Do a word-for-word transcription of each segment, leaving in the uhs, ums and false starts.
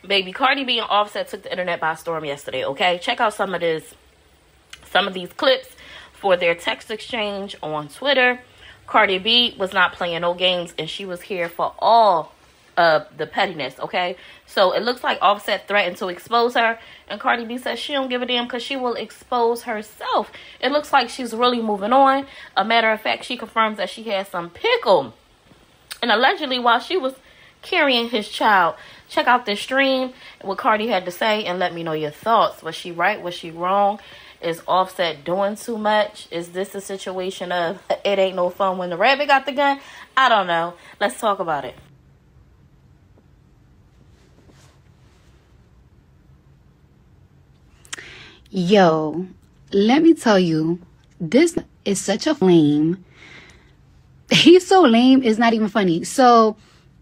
Baby, Cardi B and Offset took the internet by storm yesterday, okay? Check out some of this, some of these clips for their text exchange on Twitter. Cardi B was not playing no games, and she was here for all of the pettiness, okay? So it looks like Offset threatened to expose her, and Cardi B says she don't give a damn because she will expose herself. It looks like she's really moving on. A matter of fact, she confirms that she had some pickle, and allegedly while she was carrying his child. Check out this stream, what Cardi had to say, and let me know your thoughts. Was she right? Was she wrong? Is Offset doing too much? Is this a situation of it ain't no fun when the rabbit got the gun? I don't know. Let's talk about it. Yo, let me tell you, this is such a lame. He's so lame, it's not even funny. So,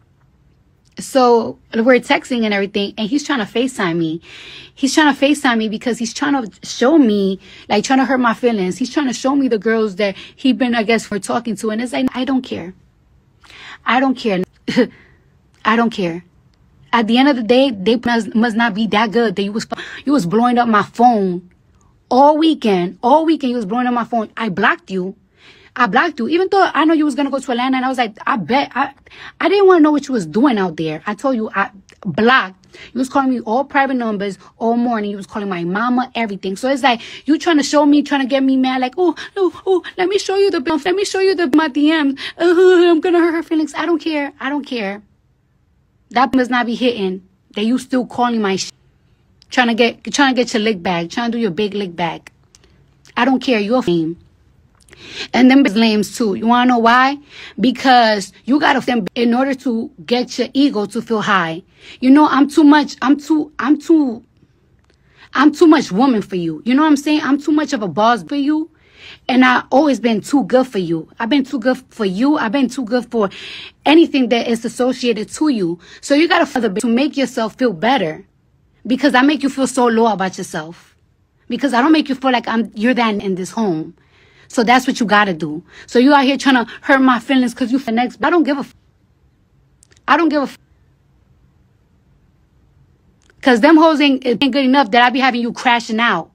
so we're texting and everything, and he's trying to FaceTime me. He's trying to FaceTime me because he's trying to show me, like trying to hurt my feelings. He's trying to show me the girls that he been, I guess, for talking to. And it's like, I don't care. I don't care. I don't care. At the end of the day, they must, must not be that good that you was, you was blowing up my phone all weekend. All weekend you was blowing up my phone. I blocked you. I blocked you. Even though I know you was going to go to Atlanta, and I was like, I bet. I I didn't want to know what you was doing out there. I told you I blocked. You was calling me all private numbers all morning. You was calling my mama, everything. So it's like, you trying to show me, trying to get me mad. Like, oh, oh, oh, let me show you the, let me show you the, my D Ms. Uh, I'm going to hurt her feelings. I don't care. I don't care. That must not be hitting. That you still calling my shit. Trying to get, trying to get your lick back. Trying to do your big lick back. I don't care. You're lame. And them is lames too. You want to know why? Because you got to them in order to get your ego to feel high. You know, I'm too much. I'm too, I'm too, I'm too much woman for you. You know what I'm saying? I'm too much of a boss for you. And I've always been too good for you. I've been too good for you. I've been too good for anything that is associated to you. So you got to further to make yourself feel better. Because I make you feel so low about yourself. Because I don't make you feel like I'm you're that in this home. So that's what you got to do. So you out here trying to hurt my feelings because you for next. I don't give a f. I don't give a f. Because them hoes ain't, ain't good enough that I be having you crashing out.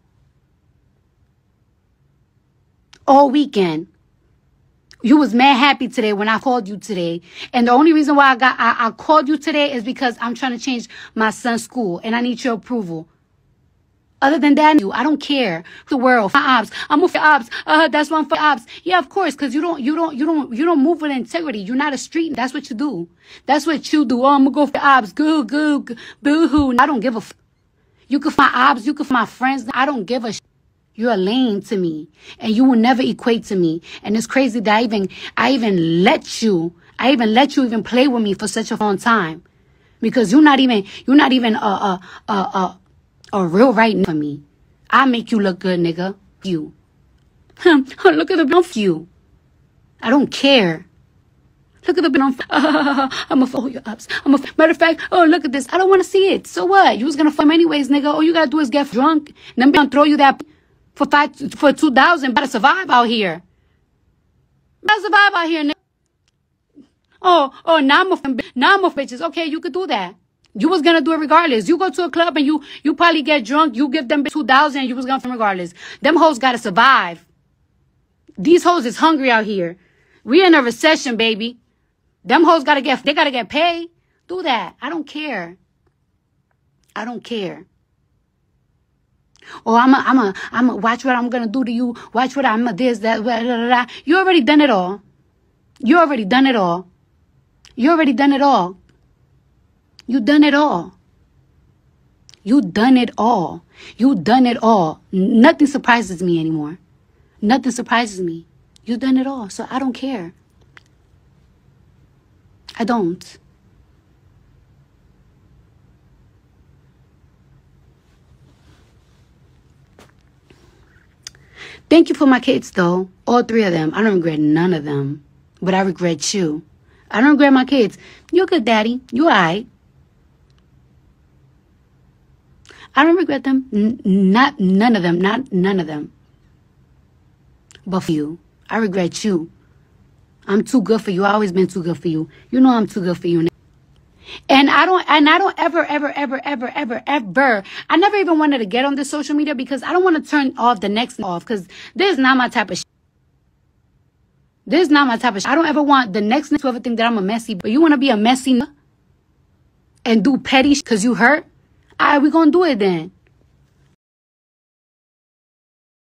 All weekend. You was mad happy today when I called you today. And the only reason why I got I, I called you today is because I'm trying to change my son's school. And I need your approval. Other than that, I don't care. The world, my ops. I'm for ops. Uh, that's one for ops. Yeah, of course, because you don't, you don't, you don't, you don't move with integrity. You're not a street. That's what you do. That's what you do. Oh, I'm gonna go for ops. Goo, goo, goo, boo hoo. I don't give a. F you can find ops. You can find my friends. I don't give a. Sh You're a lame to me, and you will never equate to me. And it's crazy that I even, I even let you, I even let you even play with me for such a long time, because you're not even, you're not even a, a, a, a. A real right for me. I make you look good, nigga. You. Look at the bill for you. I don't care. Look at the bill. Uh, I'm a follow your ups. I'm a matter of fact. Oh, look at this. I don't want to see it. So what? You was gonna film anyways, nigga. All you gotta do is get drunk. And then gonna throw you that for five for two thousand. Better survive out here. Better survive out here, nigga. Oh, oh, now I'm a now I'm a bitches. Okay, you could do that. You was gonna do it regardless. You go to a club and you you probably get drunk. You give them two thousand and you was gonna film regardless. Them hoes gotta survive. These hoes is hungry out here. We in a recession, baby. Them hoes gotta get they gotta get paid. Do that. I don't care. I don't care. Oh, I'm a I'm a I'm a watch what I'm gonna do to you. Watch what I'm a this that blah, blah, blah, blah. You already done it all. You already done it all. You already done it all. You done it all. You done it all. You done it all. Nothing surprises me anymore. Nothing surprises me. You done it all. So I don't care. I don't. Thank you for my kids, though. All three of them. I don't regret none of them. But I regret you. I don't regret my kids. You're a good daddy. You all right. I don't regret them. N not none of them. Not none of them. But for you, I regret you. I'm too good for you. I've always been too good for you. You know I'm too good for you. And I don't, and I don't ever, ever, ever, ever, ever, ever. I never even wanted to get on this social media because I don't want to turn off the next off because this is not my type of shit. This is not my type of shit. I don't ever want the next to ever think that I'm a messy, but you want to be a messy and do petty because you hurt? All right, we gonna do it then.